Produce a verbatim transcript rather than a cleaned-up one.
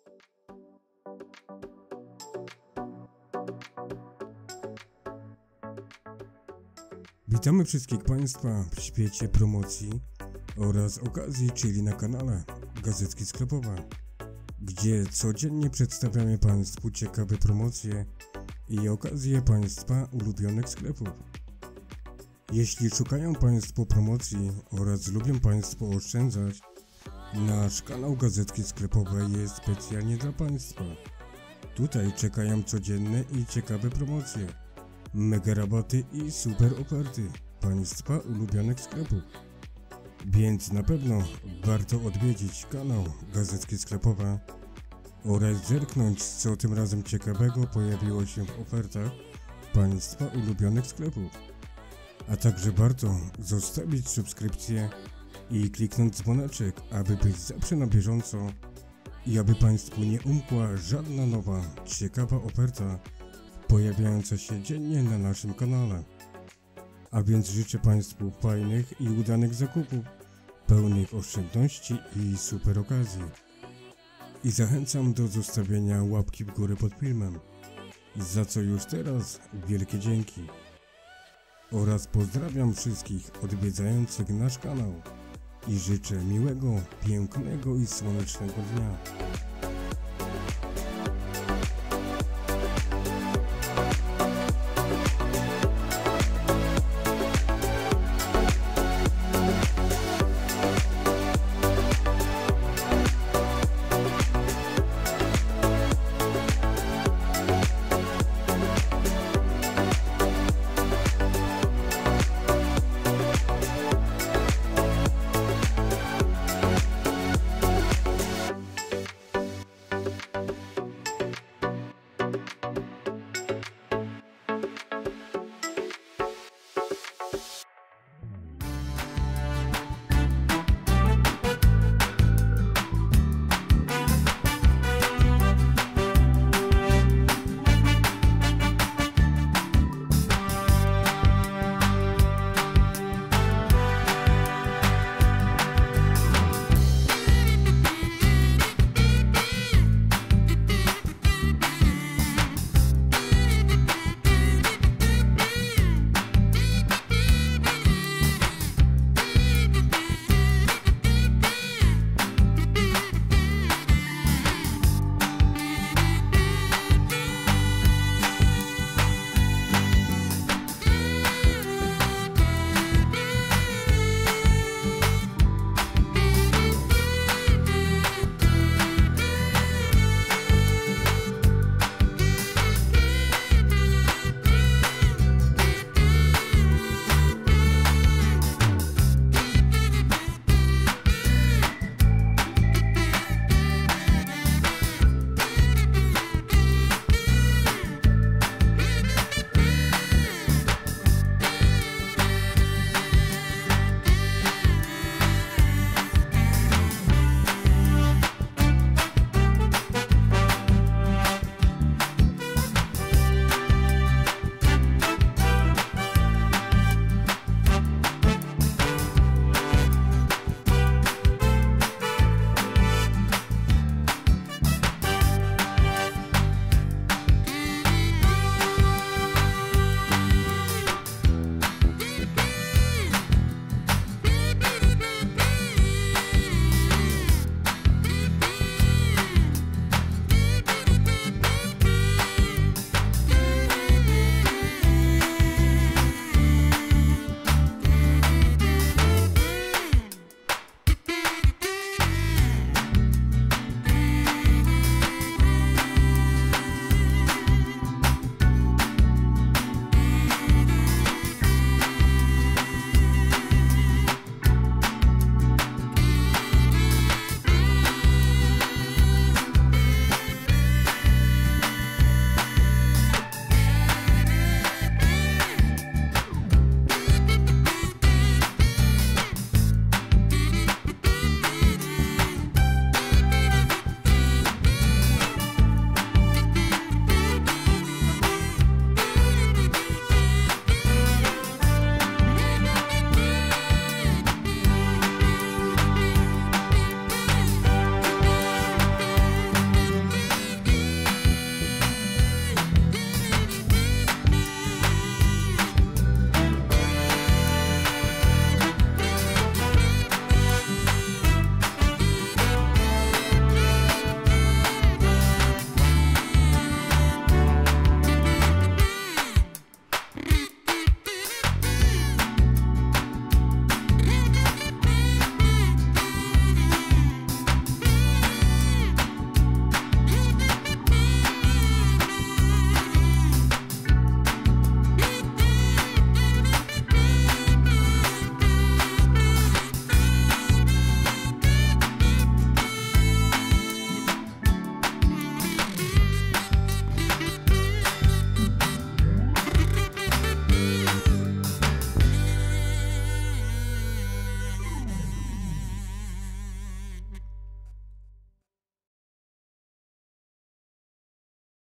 Witamy wszystkich Państwa w świecie promocji oraz okazji, czyli na kanale Gazetki Sklepowe, gdzie codziennie przedstawiamy Państwu ciekawe promocje i okazje Państwa ulubionych sklepów. Jeśli szukają Państwo promocji oraz lubią Państwo oszczędzać, nasz kanał Gazetki Sklepowe jest specjalnie dla Państwa. Tutaj czekają codzienne i ciekawe promocje, mega rabaty i super oferty Państwa ulubionych sklepów. Więc na pewno warto odwiedzić kanał Gazetki Sklepowe oraz zerknąć, co tym razem ciekawego pojawiło się w ofertach Państwa ulubionych sklepów. A także warto zostawić subskrypcję i kliknąć dzwoneczek, aby być zawsze na bieżąco i aby Państwu nie umkła żadna nowa, ciekawa oferta pojawiająca się dziennie na naszym kanale. A więc życzę Państwu fajnych i udanych zakupów, pełnych oszczędności i super okazji. I zachęcam do zostawienia łapki w górę pod filmem, za co już teraz wielkie dzięki. Oraz pozdrawiam wszystkich odwiedzających nasz kanał i życzę miłego, pięknego i słonecznego dnia.